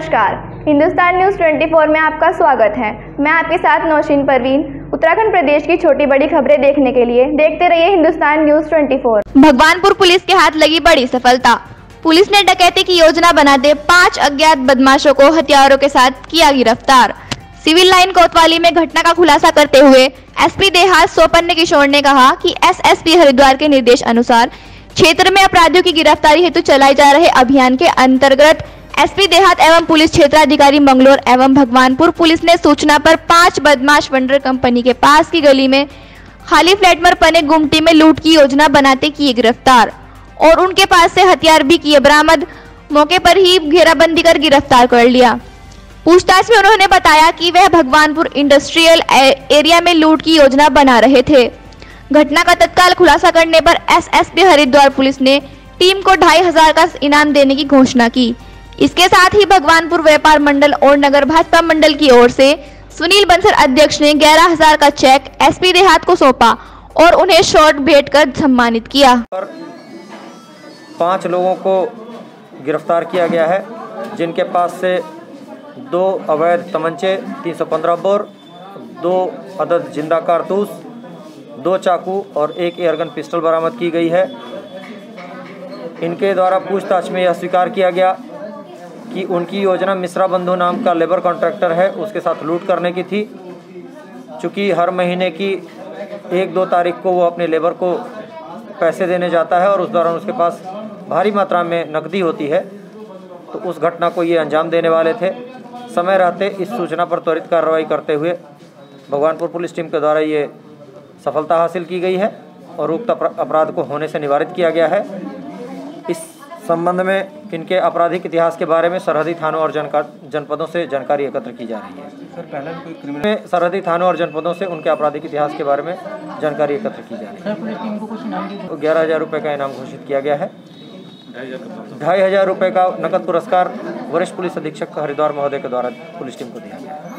नमस्कार, हिंदुस्तान न्यूज़ 24 में आपका स्वागत है। मैं आपके साथ नौशीन परवीन। उत्तराखंड प्रदेश की छोटी बड़ी खबरें देखने के लिए देखते रहिए हिंदुस्तान न्यूज़ 24। भगवानपुर पुलिस के हाथ लगी बड़ी सफलता। पुलिस ने डकैती की योजना बनाते 5 अज्ञात बदमाशों को हथियारों के साथ किया गिरफ्तार। सिविल लाइन कोतवाली में घटना का खुलासा करते हुए एसपी देहात सोपन किशोर ने कहा कि एसएसपी हरिद्वार के निर्देश अनुसार क्षेत्र में अपराधियों की गिरफ्तारी हेतु चलाए जा रहे अभियान के अंतर्गत एसपी देहात एवं पुलिस क्षेत्राधिकारी मंगलोर एवं भगवानपुर पुलिस ने सूचना पर 5 बदमाश वंडर कंपनी के पास की गली में खाली फ्लैट में बने गुमटी में लूट की योजना बनाते किए गिरफ्तार और उनके पास से हथियार भी किए बरामद। मौके पर ही घेराबंदी कर गिरफ्तार कर लिया। पूछताछ में उन्होंने बताया कि वह भगवानपुर इंडस्ट्रियल एरिया में लूट की योजना बना रहे थे। घटना का तत्काल खुलासा करने पर एसएसपी हरिद्वार पुलिस ने टीम को 2500 का इनाम देने की घोषणा की। इसके साथ ही भगवानपुर व्यापार मंडल और नगर भाजपा मंडल की ओर से सुनील बंसल अध्यक्ष ने 11000 का चेक एसपी देहात को सौंपा और उन्हें शॉर्ट भेंट कर सम्मानित किया। 5 लोगों को गिरफ्तार किया गया है, जिनके पास से 2 अवैध तमंचे 315 बोर, 2 अदद जिंदा कारतूस, 2 चाकू और 1 एयरगन पिस्टल बरामद की गई है। इनके द्वारा पूछताछ में यह स्वीकार किया गया कि उनकी योजना मिश्रा बंधु नाम का लेबर कॉन्ट्रैक्टर है, उसके साथ लूट करने की थी। चूँकि हर महीने की 1-2 तारीख को वो अपने लेबर को पैसे देने जाता है और उस दौरान उसके पास भारी मात्रा में नकदी होती है, तो उस घटना को ये अंजाम देने वाले थे। समय रहते इस सूचना पर त्वरित कार्रवाई करते हुए भगवानपुर पुलिस टीम के द्वारा ये सफलता हासिल की गई है और उक्त अपराध को होने से निवारित किया गया है। इस संबंध में इनके आपराधिक इतिहास के बारे में सरहदी थानों और जनपदों से जानकारी एकत्र की जा रही है। सर, पहले कोई क्रिमिनल सरहदी थानों और जनपदों से उनके आपराधिक इतिहास के बारे में जानकारी एकत्र की जा रही है। पुलिस टीम को कुछ इनाम दिया? 11000 रुपये का इनाम घोषित किया गया है। 2500 रुपये का नकद पुरस्कार वरिष्ठ पुलिस अधीक्षक हरिद्वार महोदय के द्वारा पुलिस टीम को दिया गया है।